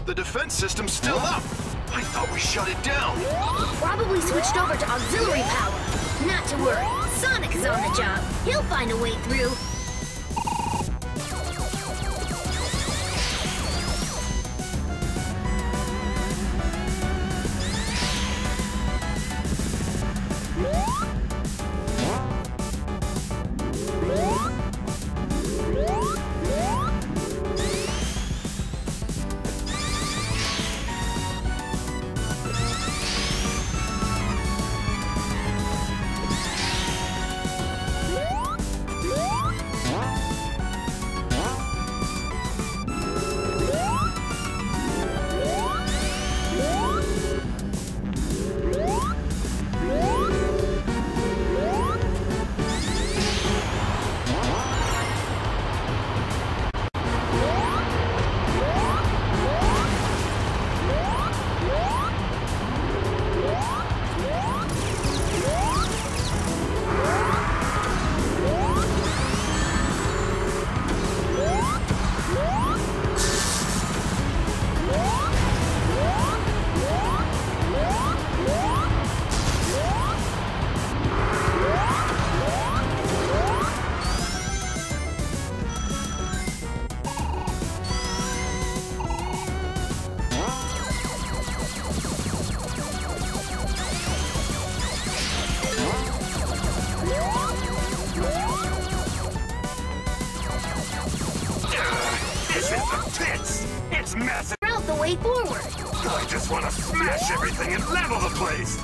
The defense system's still up. I thought we shut it down. Probably switched over to auxiliary power. Not to worry, Sonic is on the job. He'll find a way through. This is the pits! It's massive! Route the way forward. I just want to smash everything and level the place!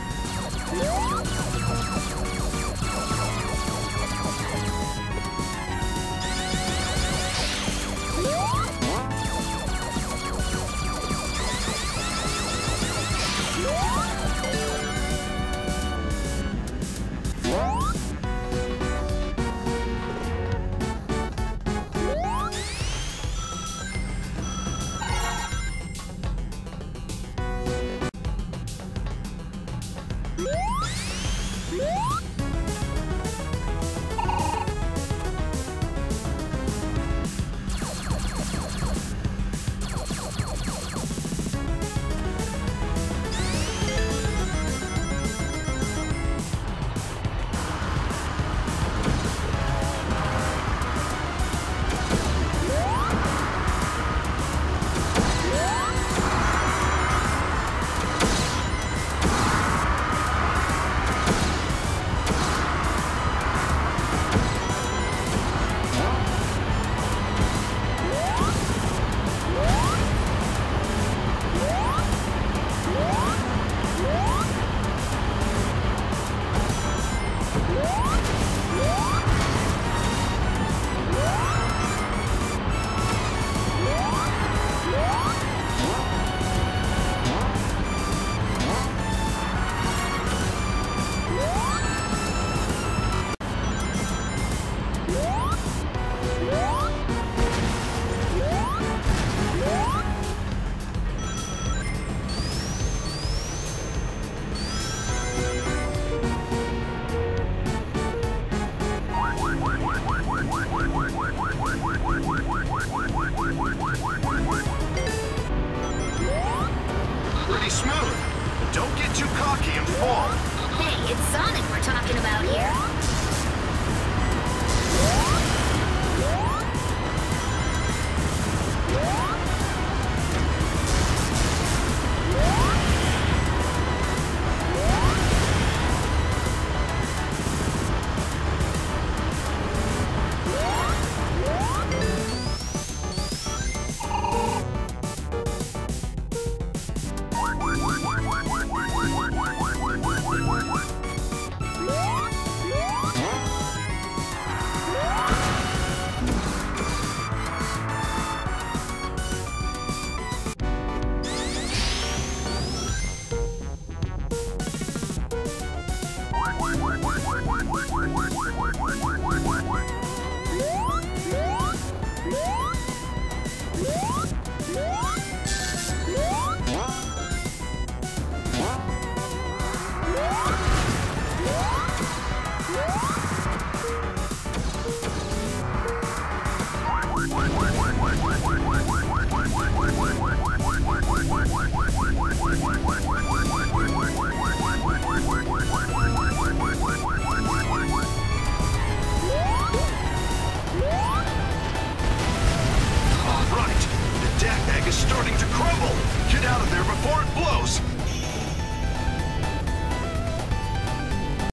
Pretty smooth. Don't get too cocky and fall. Hey, it's Sonic we're talking about here.